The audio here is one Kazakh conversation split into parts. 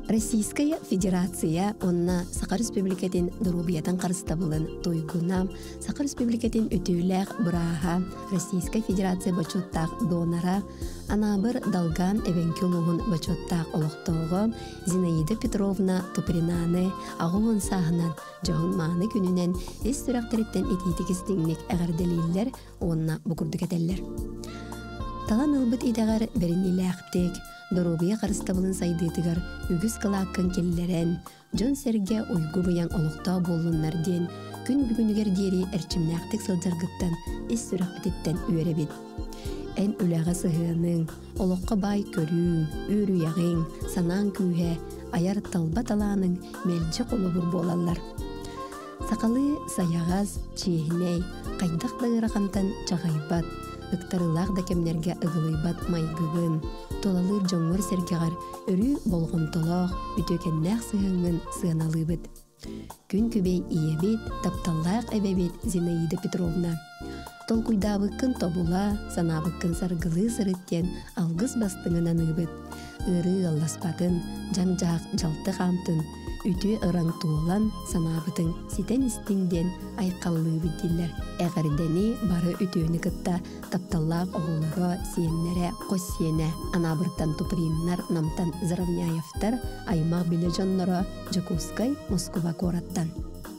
Российская Федерация онна Саха Республикатын Дурубиятан қарыстабылын тойгунам, Саха Республикатын өтеуләк бұраға, Российская Федерация бачоттақ донара, анабыр Далган Эвенкелуғын бачоттақ олықтауғы, Зинаида Петровна Тупринаны ағуын сағынан жағын мағыны күнінен ес сүрәқтіреттен ететігістіңнік әғірделейлер онна бұқырдық әтелер. Талан ылбыт идағар берінелі әқтек, Дорубия қарыстабылын сайдыдығар үгіз қылаққын келлерен, Джон Серге ойгу бұян олықтау болуыннарден, күн бүгінігер дері әрчімнәқтік сылжарғыттан, ес сүрәқтеттен үйеребет. Ән үләға сығының, олыққа бай көрің, өрі яғың, санан күйе, аяр талба таланың мәлжі қолығыр болалар. Сақалы саяғаз, чейіней, қайдақ дағырақантан чағайбат, ұқтарылақ да кемнерге ұғылайбат майгығын, толалыр жоңғыр сәргеғар өрі болғымтолақ, үтөкеннәқ сығыңын сығыналыбыд. Күн күбей иебет, тапталлақ әбебет Зинаида Петровна. Тол куйдабыққын тобула, санабыққын сарғылы сырыттен алғыз бастыңынан ұбыд. Үрі алласпатын, жаңжақ жалты қамтын, үті ұран туылан санабытың ситен істіңден айқаллы бүдділер. Әғірдені бары үтіні кытта тапталлақ оғылығы сиеннері қос сиені анабырттан туприннар намтан Заравняевтар аймақ білі жоннары Жакускай Москва кораттан.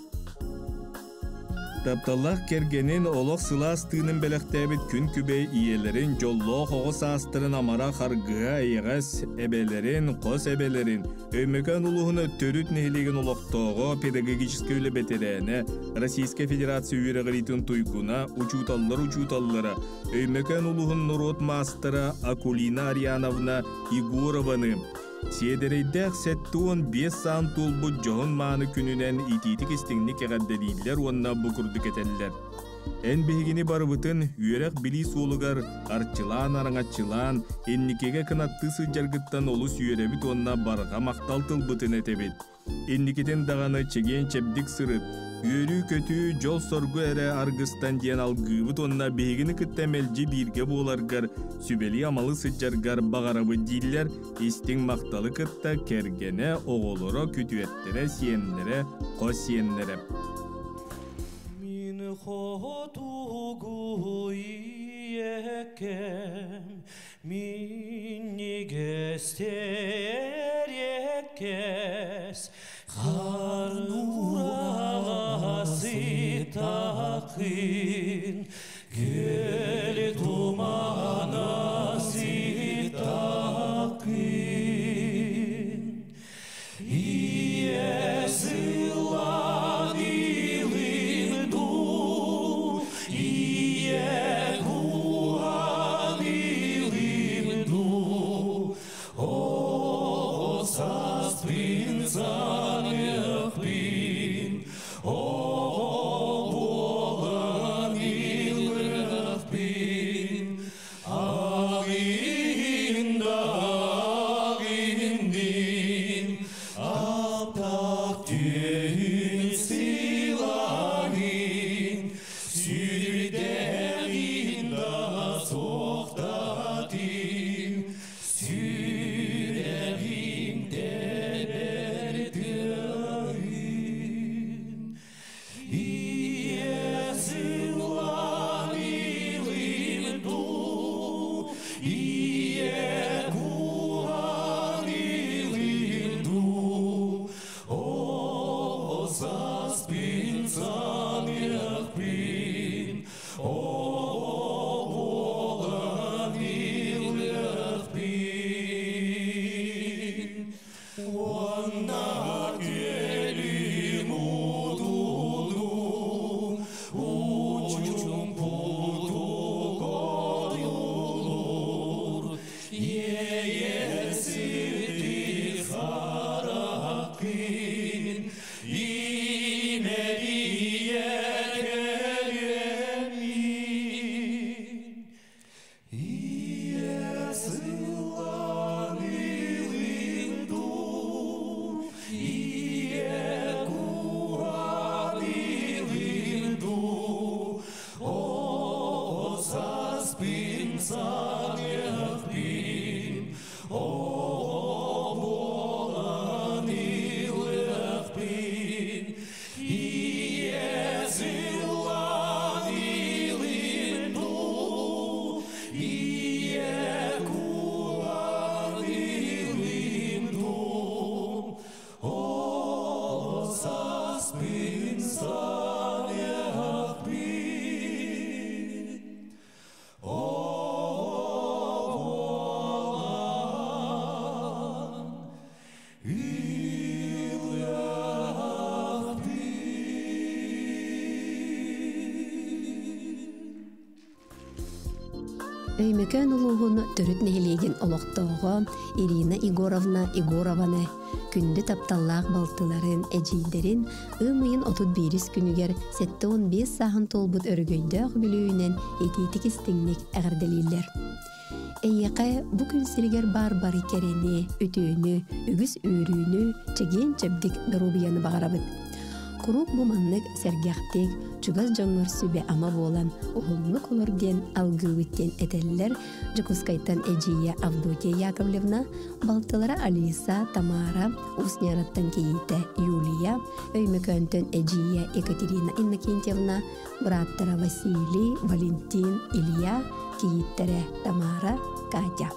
Тапталлах кергенин олох сылас тыынын белектебит күн күбей иелерин жоллоо хогос астырын амара харгыга эйгас эбелерин, кос эбелерин, өймөкөн улуһуна төрүт нехилеген олохтоого педагогический үлебетерене, Российская Федерация үйрегритин туйгуна, учуталлара, өймөкөн улуһун нурот мастера Акулина Ариановна Егорованы, Сиедерейдәк сәттуын 5 сан тулбу жоғын маны күнінен ититік істіңнік әғадделейлер онна бұқырды кетелілер. Ән бейгені барыбытын үйерек білі солығар арчылан, араңатчылан, энникеге кынатты сыджаргыттан олыс үйеребіт онна барға мақтал тылбытын әтебет. Энникетен дағаны чеген чәбдік сырып, үйері көті жол соргу әрі арғыстан ден алғыбыт онна бейгені күттәмелжі бірге боларғар, сүбелі амалы сыджарғар бағарабы дейлер, истің мақталы күтті кергене оғылыры күтуеттері сиенлері, қос сиенлері. Min хоtugu yekem, min nigester yekes, Karnurası takın, gel tumanası takın. Iyesilan ilim du, iye kuhan ilim du, o sas prinsan yakbin, o bolan ilakbin, ağinda ağindin, aptak düğün silahin, sürdeğin da soktatin, sürdeğin de berdeğin. İyesilan ilim du, iye kuhan ilim du, o sas pinsan yakbin, o bolan ilakbin. Ona gelin udulu, uçum putu koyulur, yeyesi harakin, imeriye gelemin. İyesilan ilim du, Өймөкөн улуғын төрүт нехилеген олоқтоғы Ирина Игорованы күнді тапталлақ балтыларын, әжейдерін ымыйын 31 күнігер 7-15 сағын толбыт өргөйдөг білүүнен етейтік істіңнік әғірделейлер. Әйеқі бүкін сіргер бар-бары керені, өтөөнү, үгіс өрүүнү, чеген чәбдік дұрубияны бағарабыд. Курук буманнык сәргәқтік, чугас жоңғыр сүбе ама болан, оғылны колорден алгылыттен әтәлілер, Жукускайтан әжия Авдотия Яковлевна, балтылара Алиса, Тамара, Усняраттан кейті Юлия, өймөкөнтөн әжия Екатерина Иннокентьевна, браттара Василий, Валентин, Илья, кейттері Тамара, Катя.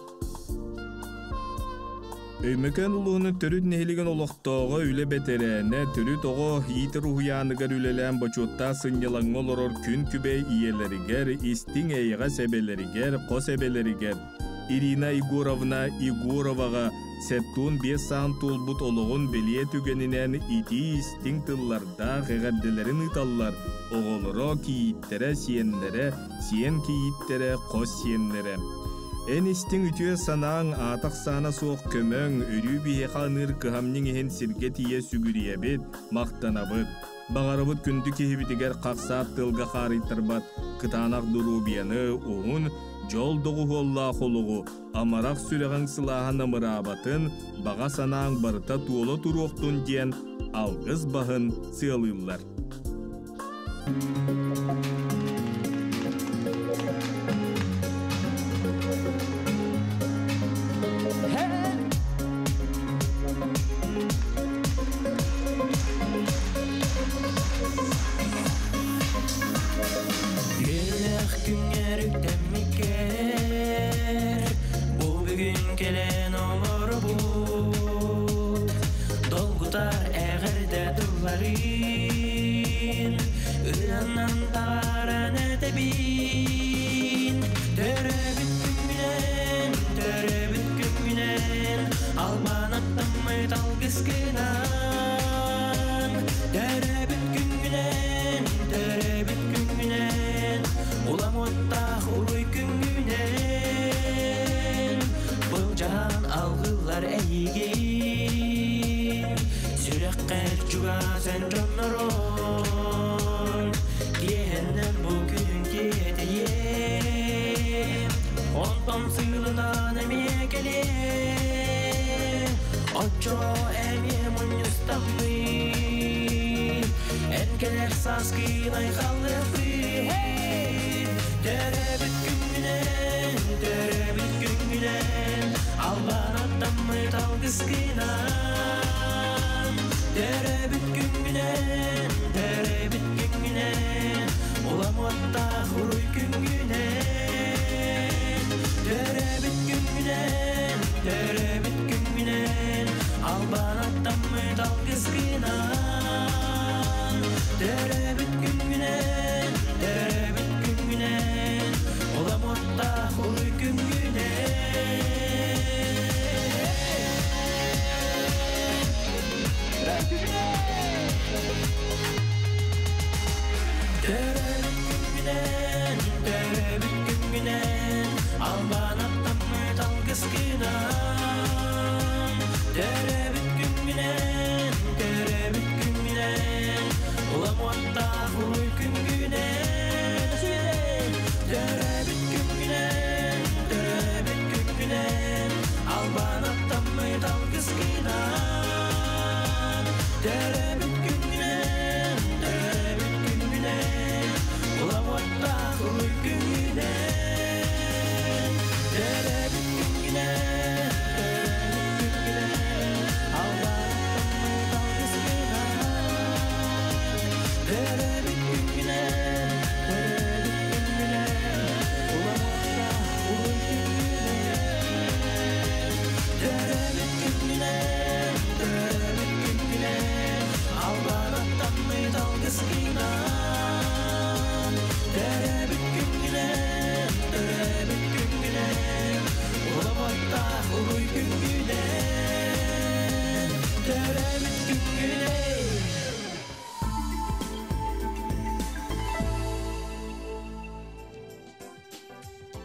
Өймөкөн улуунун төрүт нехилеген олоқтоого үле бетерээне төрүт ого иитер ухуяаныгар үлелен бочутта сыньялаңы олорор күн күбей иелеригер, истиң эйга себелеригер, ко себелеригер. Ирина Игоровага сеттун 5 саан тулбут ологун белие түгенинен ити истиң тылларда хегерделерин ыталлар, оголоро кийиттере сиеннере, сиен кийиттере кос сиеннере. Эн истиң үтүө санаң атақ сана суох көмөң өрүү бихеқаныр кыхамның ехен сирге тие сүгүриебит, мақтанабыт. Бағарыбыт күнді кехибитигер қақсат тылға қарыйтырбат, кытанақ дурубияны оғын жол доғы холла холуғу, амарақ сүреген сылахан амырабатын, баға санаң барыта туолы туруқтун ден алғыз бағын сыйлылар.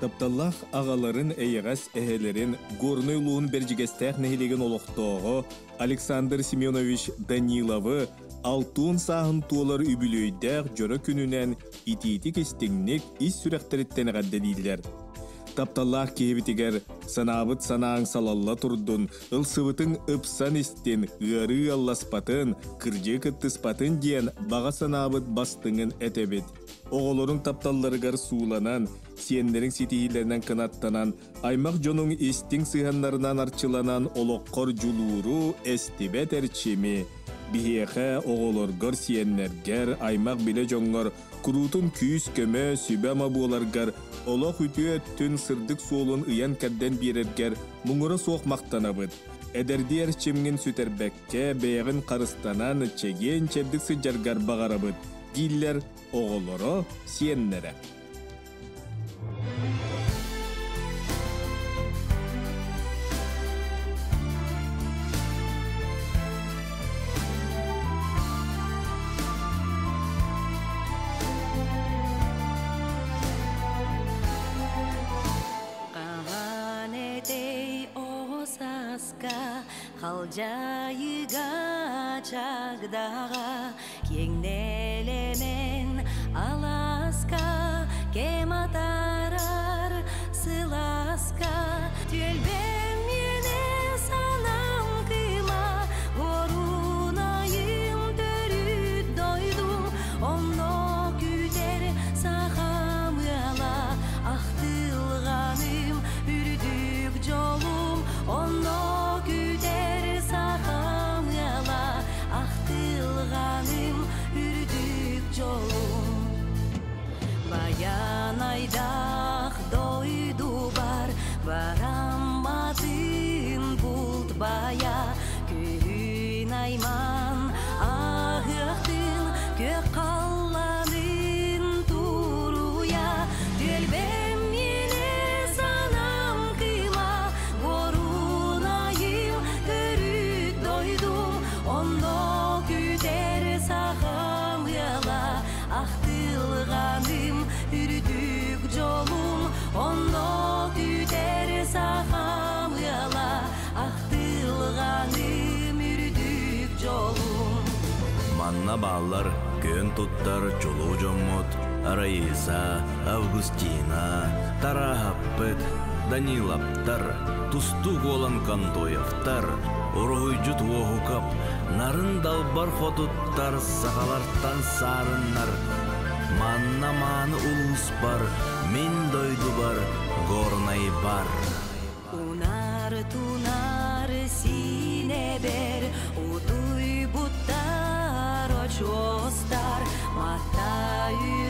Тапталлах ағаларын әйіғас әхелерін горныйлуын бержігестәқ нәхилеген олықтоғы Александр Семенович Даниловы алтын сағын туолар үбілөйдәқ жөрі күнінен ититік істіңнік ис сүрәқтіріттен ғадды дейділер. Тапталлах кейбітігер санабыт санаң салалла тұрдun, ылсыбытың ыпсан істен, ғары алласпатын, кірже кіттіспатын дейін баға санабыт бастыңын әтебет. Оғылырың тапталларығар сууланан, сиенлерің сетихилерінен кынаттанан, аймақ жонуң істің сығанларынан арчыланан олыққор жулуыру әстібет әрчеми. Бихеқе оғылырғар сиенлергер аймақ біле жоңғар, күрутын күйіс көмі сүбәма боларғар, олақ үті өттін сырдық солын ұян кәдден берергер мұңыры соқ мақтанабыд. Әдерді әрчемген сүтербәкке бәйғын қарыстанан чеген чәбдіксі жарғар бағарабыд. Диллер оғылыры сиенлері. Қалжайыға чағдаға кеңнелемен аласқа кем атарар сыласқа түйелбен мене санам қима орунайым төрүт дойдум онно күтер сағам ала ақтылғаным үрдік жолум онно Bayan aydak doydu bar Barammadın bult baya Köyün ayman ahıktın Kök kallanın turuya Dölbem yine sanam kıyma Korunayım törüt doydum Ondo küter sağam yala Ahtılganım ürdük jolum Ondo küter sağam yala Ahtılganım ürdük jolum Manna bağlar kön tuttar çoluğu jomut Раиса, Августина, Тарахаппет, Данилаптар, Тусту голан Кантоевтар, Ургуйжут вогукап, Нарын далбар хотуттар, Сахалартан сарыннар, Манна маны улус бар, Мен дойду бар, Горнай бар. Унар тунар сине бер, Удуй буттар очостар, Маттай